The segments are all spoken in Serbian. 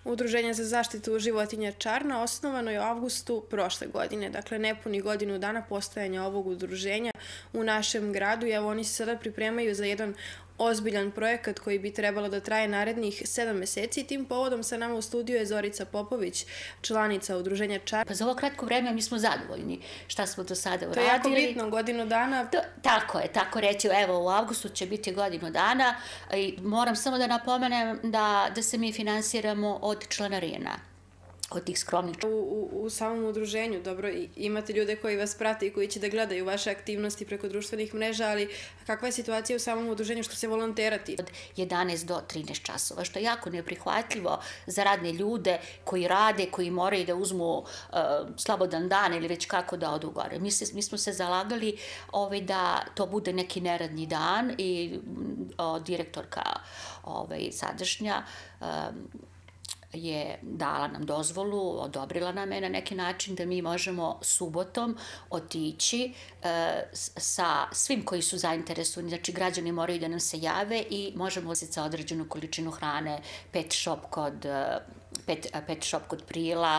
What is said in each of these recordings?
Udruženje za zaštitu životinja Čarna osnovano je u avgustu prošle godine, dakle nepuni godinu dana postojanja ovog udruženja u našem gradu i evo oni se sada pripremaju za jedan ozbiljan projekat koji bi trebalo da traje narednih 7 meseci. Tim povodom sa nama u studiju je Zorica Popović, članica udruženja Čarna. Pa za ovo kratko vreme mi smo zadovoljni šta smo do sada uradili. To je jako bitno, godinu dana. Tako je, tako reći, evo u avgustu će biti godinu dana i moram samo da napomenem da se mi finansiramo od članarina. Od tih skromnih. U samom udruženju, dobro, imate ljude koji vas prate i koji će da gledaju vaše aktivnosti preko društvenih mreža, ali kakva je situacija u samom udruženju što se volontera tiče? Od 11 do 13 časova, što je jako neprihvatljivo za radne ljude koji rade, koji moraju da uzmu slobodan dan ili već kako da odu gore. Mi smo se zalagali da to bude neki neradni dan i direktorka sadašnja je dala nam dozvolu, odobrila nam je na neki način da mi možemo subotom otići sa svim koji su zainteresovani, znači građani moraju da nam se jave i možemo uzeti za određenu količinu hrane, pet shop kod Prila,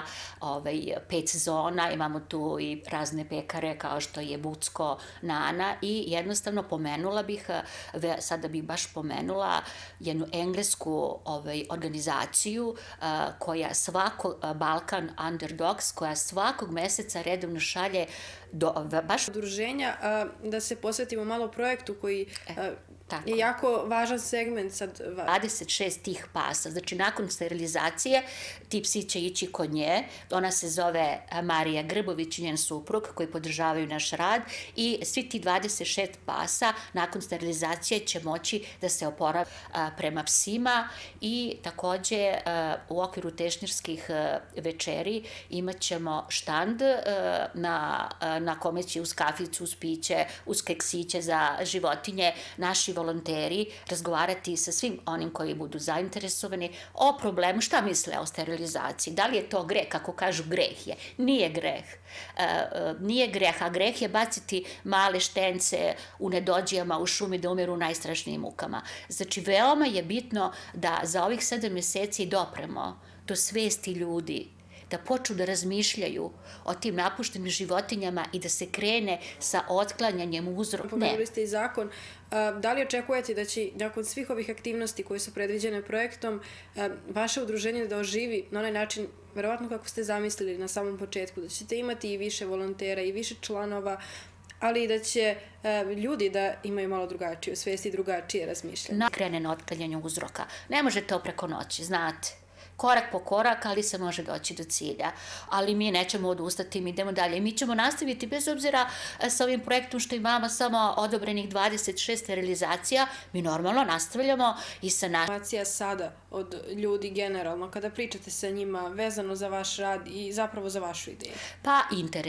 5 zona, imamo tu i razne pekare kao što je Bucko, Nana i jednostavno pomenula bih, sada bih baš pomenula jednu englesku organizaciju koja Balkan Underdogs, koja svakog meseca redovno šalje baš udruženja, da se posvetimo malo projektu koji je jako važan segment sad. 26 tih pasa, znači nakon sterilizacije ti psi će ići kod nje, ona se zove Marija Grbović i njen suprug koji podržavaju naš rad i svi ti 26 pasa nakon sterilizacije će moći da se oporave prema psima i takođe u okviru tešnirskih večeri imat ćemo štand na kome će uz kaficu, uz piće, uz keksiće za životinje naši volonteri razgovarati sa svim onim koji budu zainteresovani o problemu, šta misle o sterilizaciji, da li je to greh, kako kažu greh je, nije greh. Nije greh, a greh je baciti male štence u nedođijama, u šumi da umiru u najstrašnijim mukama. Znači, veoma je bitno da za ovih 7 meseci dopremo do svesti ljudi, da počnu da razmišljaju o tim napuštenim životinjama i da se krene sa otklanjanjem uzroka. Pomenuli ste i zakon. Da li očekujete da će nakon svih ovih aktivnosti koje su predviđene projektom vaše udruženje da oživi na onaj način, verovatno kako ste zamislili na samom početku, da ćete imati i više volontera i više članova, ali i da će ljudi da imaju malo drugačiju svest i drugačije razmišljanje? Krene na otklanjanju uzroka. Ne može to preko noći, znate. Korak po korak, ali se može doći do cilja. Ali mi nećemo odustati, mi idemo dalje. Mi ćemo nastaviti, bez obzira sa ovim projektom što imamo samo odobrenih 26 sterilizacija, mi normalno nastavljamo i sa našim. Informacija sada od ljudi generalno, kada pričate sa njima vezano za vaš rad i zapravo za vašu ideju? Pa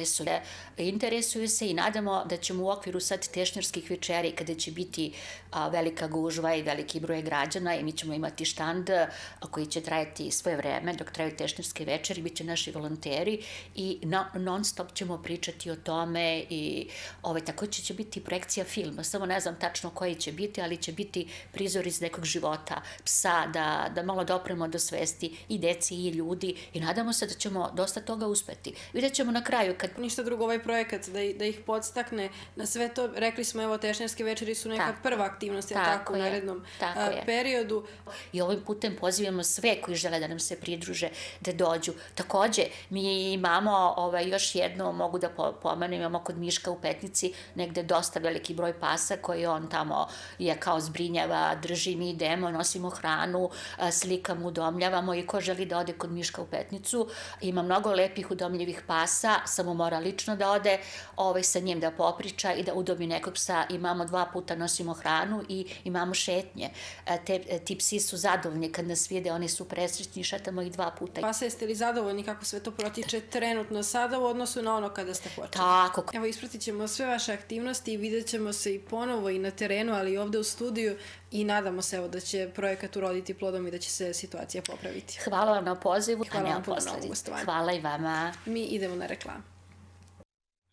interesuju se i nadamo da ćemo u okviru sad tešnjarskih večeri, kada će biti velika gužva i veliki broj građana i mi ćemo imati štand koji će trajati svoje vreme, dok traju tešnjarske večeri, bit će naši volonteri i non stop ćemo pričati o tome i takođe će biti projekcija filma, samo ne znam tačno koji će biti, ali će biti prizor iz nekog života psa, da malo dopremo do svesti i deci i ljudi i nadamo se da ćemo dosta toga uspeti. Vidjet ćemo na kraju kad... Ništa drugo, ovaj projekat da ih podstakne na sve to, rekli smo, evo, tešnjarske večeri su neka prva aktivnost, tako, u narednom periodu. I ovim putem pozivamo sve koji žele da nam se pridruže, da dođu. Takođe, mi imamo još jedno, mogu da pomenem, imamo kod Miška u Petnici negde dosta veliki broj pasa koji on tamo je kao zbrinjava, drži, mi idemo, nosimo hranu, slikamo, udomljavamo i ko želi da ode kod Miška u Petnicu. Ima mnogo lepih udomljivih pasa, samo mora lično da ode sa njim da popriča i da udomi nekog psa. Imamo 2 puta nosimo hranu i imamo šetnje. Ti psi su zadovoljni kad nas vide, oni su presrećni, šetamo ih 2 puta. Pa jeste li zadovoljni kako sve to protiče trenutno sada u odnosu na ono kada ste počeli? Tako. Evo, ispratit ćemo sve vaše aktivnosti i vidjet ćemo se i ponovo i na terenu, ali i ovde u studiju i nadamo se da će projekat uroditi plodom i da će se situacija popraviti. Hvala vam na pozivu. Hvala vam puno na ovom gostovanju. Hvala i vama. Mi idemo na reklamu.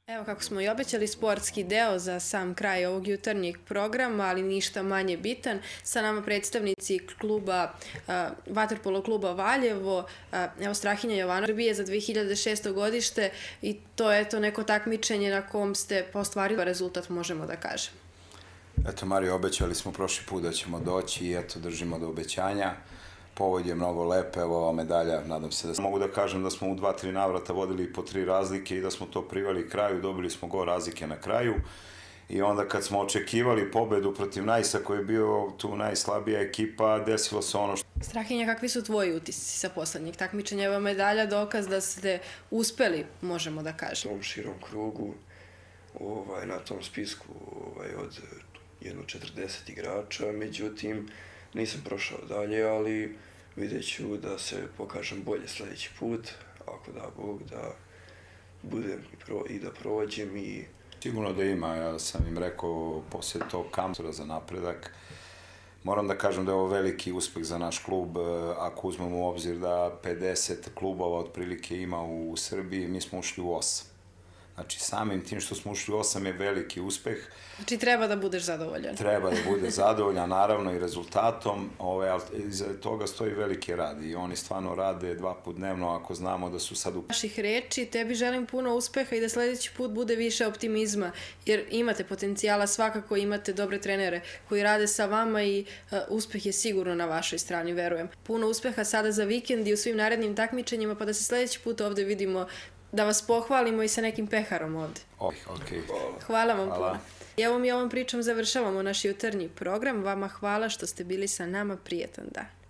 Evo kako smo i obećali, sportski deo za sam kraj ovog jutarnjeg programa, ali ništa manje bitan. Sa nama predstavnici kluba, vaterpolo kluba Valjevo, evo Strahinja Jovanović, Srbije za 2006. godište i to je to neko takmičenje na kom ste postvarili rezultat, možemo da kažemo. Eto, Mario, obećali smo prošli put da ćemo doći i eto, držimo do obećanja. Povod je mnogo lepe, evo ova medalja, nadam se da mogu da kažem da smo u 2-3 navrata vodili po 3 razlike i da smo to priveli kraju, dobili smo gol razlike na kraju. I onda kad smo očekivali pobedu protiv Najsa koji je bio tu najslabija ekipa, desilo se ono što... Strahinja, kakvi su tvoji utisci sa poslednjeg takmičenja? Evo medalja, dokaz da ste uspeli, možemo da kažemo. U tom širom krugu, na tom spisku od jedno 40 igrača, međutim, nisam prošao dalje, ali vidjet ću da se pokažem bolje sledeći put, ako da Bog, da budem i da prođem i... Sigurno da ima, ja sam im rekao posle tog kampera za napredak. Moram da kažem da je ovo veliki uspeh za naš klub, ako uzmemo u obzir da 50 klubova otprilike ima u Srbiji, mi smo ušli u 8. Znači, samim tim što smo ušli u 8 je veliki uspeh. Znači, treba da budeš zadovoljan. Treba da bude zadovoljan, naravno, i rezultatom. Ali iza toga stoji veliki rad i oni stvarno rade 2 puta dnevno, ako znamo da su sad u... Naših reči, tebi želim puno uspeha i da sledeći put bude više optimizma, jer imate potencijala, svakako imate dobre trenere koji rade sa vama i uspeh je sigurno na vašoj strani, verujem. Puno uspeha sada za vikend i u svim narednim takmičenjima, pa da se sledeći put ovde vidimo, da vas pohvalimo i sa nekim peharom ovde. Okay. Hvala vam puno. I evo mi ovom pričom završavamo naš jutarnji program. Vama hvala što ste bili sa nama. Prijetan dan.